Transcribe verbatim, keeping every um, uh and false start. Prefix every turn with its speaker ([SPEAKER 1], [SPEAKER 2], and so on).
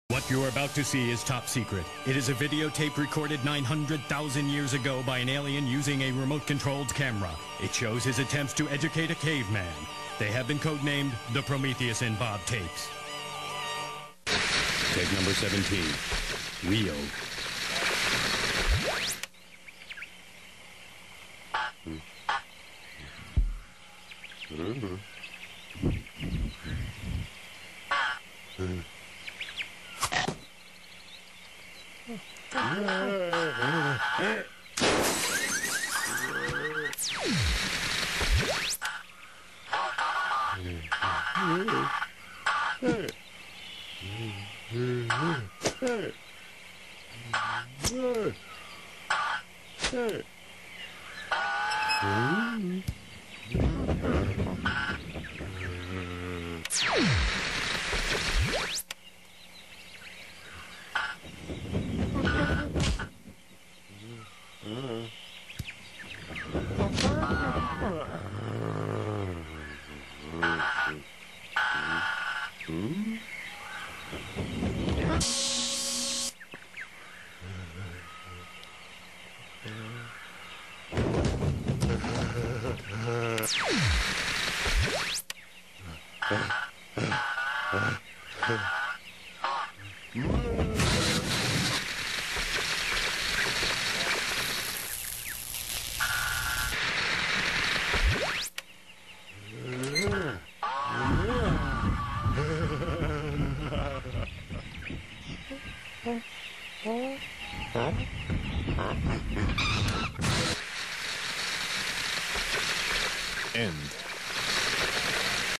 [SPEAKER 1] What you're about to see is top secret. It is a videotape recorded nine hundred thousand years ago by an alien using a remote-controlled camera. It shows his attempts to educate a caveman. They have been codenamed the Prometheus and Bob tapes. Tape number seventeen. Rio. Mm-hmm. Mm. Huh?